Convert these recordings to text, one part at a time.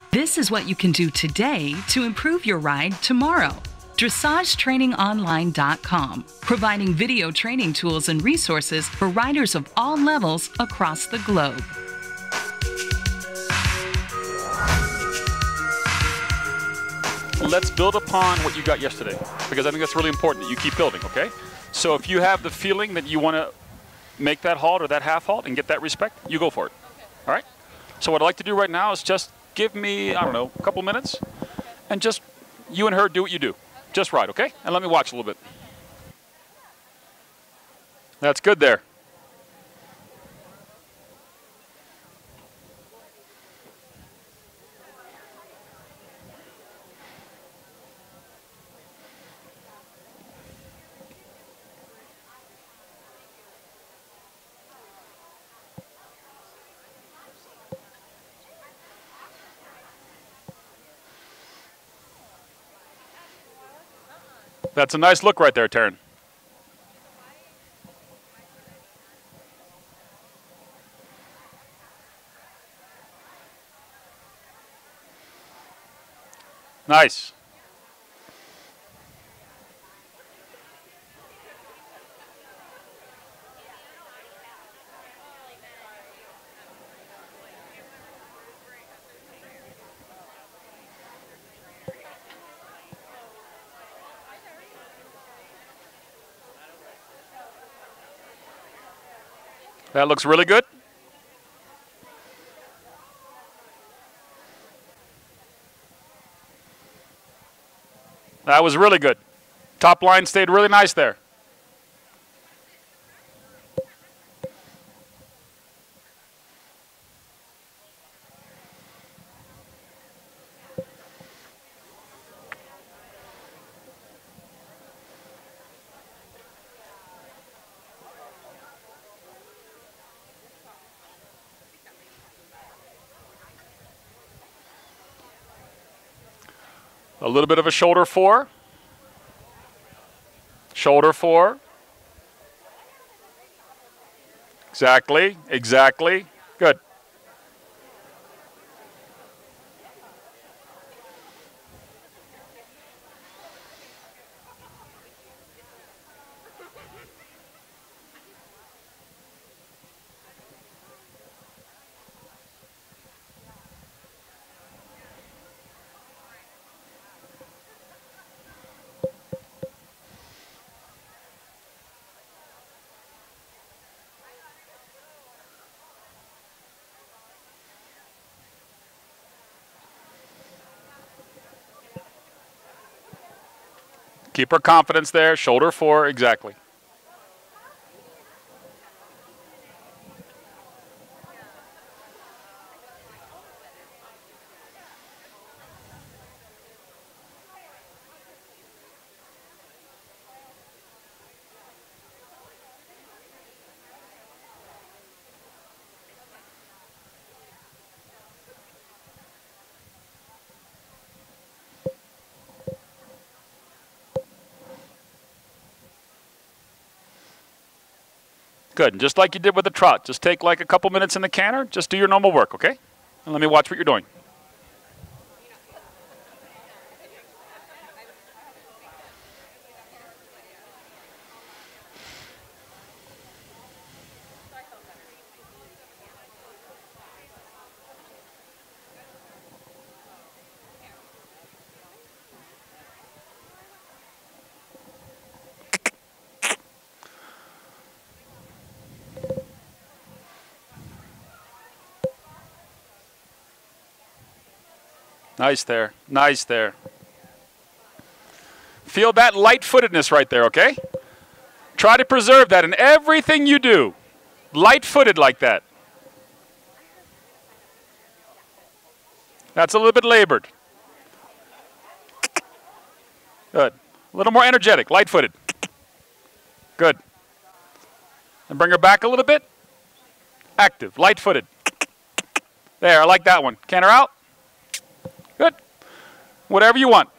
This is what you can do today to improve your ride tomorrow. DressageTrainingOnline.com, providing video training tools and resources for riders of all levels across the globe. Let's build upon what you got yesterday, because I think that's really important that you keep building, okay? So if you have the feeling that you want to make that halt or that half halt and get that respect, you go for it, all right? So what I'd like to do right now is just give me, I don't know, a couple minutes, and just you and her do what you do. Just ride, okay? And let me watch a little bit. That's good there. That's a nice look right there, Taryn. Nice. That looks really good. That was really good. Top line stayed really nice there. A little bit of a shoulder four. Shoulder four. Exactly, exactly. Good. Keep her confidence there. Shoulder four, exactly. Good, and just like you did with the trot, just take like a couple minutes in the canter, just do your normal work, okay? And let me watch what you're doing. Nice there, nice there. Feel that light-footedness right there, okay? Try to preserve that in everything you do. Light-footed like that. That's a little bit labored. Good. A little more energetic, light-footed. Good. And bring her back a little bit. Active, light-footed. There, I like that one. Canter out. Good. Whatever you want.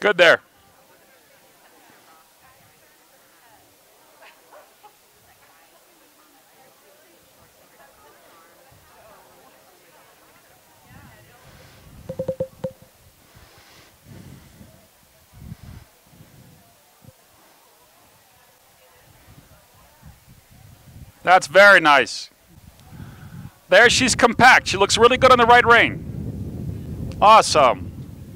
Good there. That's very nice. There, she's compact. She looks really good on the right rein. Awesome.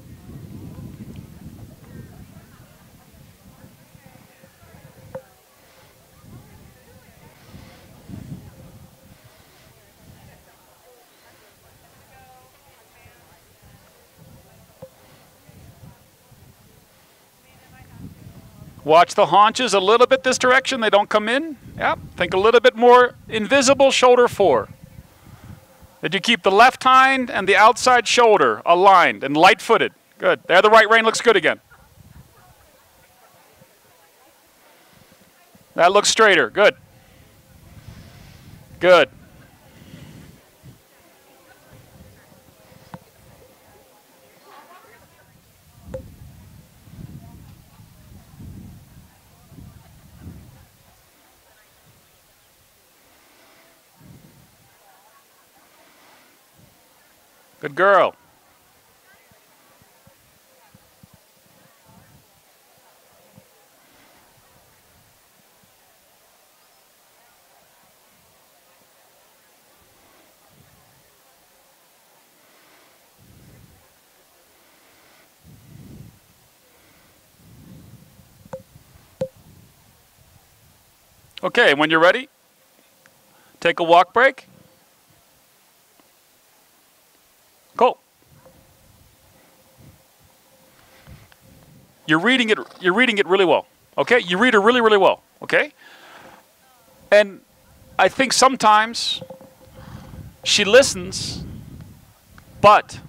Watch the haunches a little bit this direction. They don't come in. Yep. Think a little bit more invisible shoulder 4. Did you keep the left hind and the outside shoulder aligned and light-footed? Good. There, the right rein looks good again. That looks straighter. Good. Good. Good girl. Okay, when you're ready, take a walk break. Go. You're reading it really well. Okay? You read her really, really well. Okay? And I think sometimes she listens, but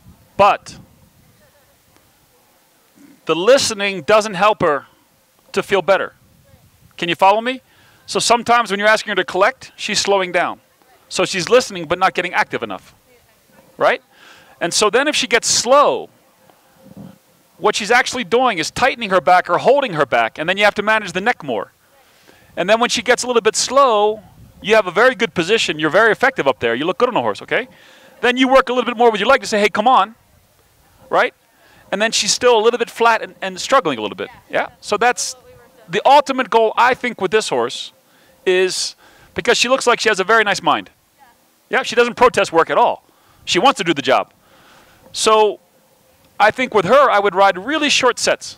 the listening doesn't help her to feel better. Can you follow me? So sometimes when you're asking her to collect, she's slowing down. So she's listening but not getting active enough. Right? And so then if she gets slow, what she's actually doing is tightening her back or holding her back, and then you have to manage the neck more. And then when she gets a little bit slow, you have a very good position. You're very effective up there. You look good on a horse, okay? Then you work a little bit more with your leg to say, hey, come on, right? And then she's still a little bit flat and struggling a little bit. Yeah? So that's the ultimate goal, I think, with this horse is because she looks like she has a very nice mind. Yeah, she doesn't protest work at all. She wants to do the job. So I think with her, I would ride really short sets.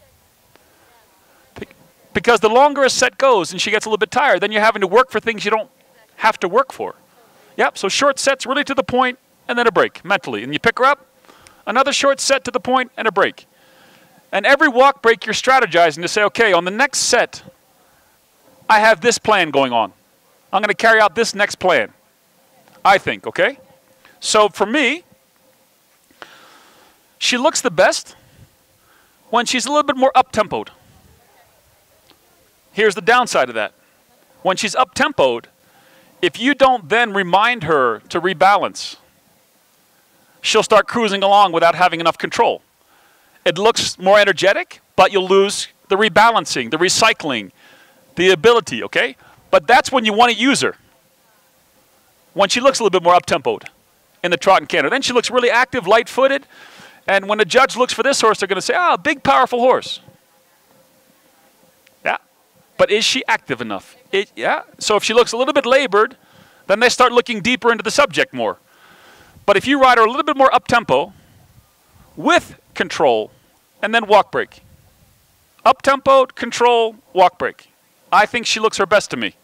Because the longer a set goes and she gets a little bit tired, then you're having to work for things you don't have to work for. Yep, so short sets really to the point and then a break mentally. And you pick her up, another short set to the point and a break. And every walk break, you're strategizing to say, okay, on the next set, I have this plan going on. I'm going to carry out this next plan, I think, okay? So for me, she looks the best when she's a little bit more up-tempoed. Here's the downside of that. When she's up-tempoed, if you don't then remind her to rebalance, she'll start cruising along without having enough control. It looks more energetic, but you'll lose the rebalancing, the recycling, the ability, okay? But that's when you want to use her. When she looks a little bit more up-tempoed in the trot and canter. Then she looks really active, light-footed. And when the judge looks for this horse, they're going to say, ah, big, powerful horse. Yeah. But is she active enough? Yeah. So if she looks a little bit labored, then they start looking deeper into the subject more. But if you ride her a little bit more up-tempo, with control, and then walk break. Up-tempo, control, walk break. I think she looks her best to me.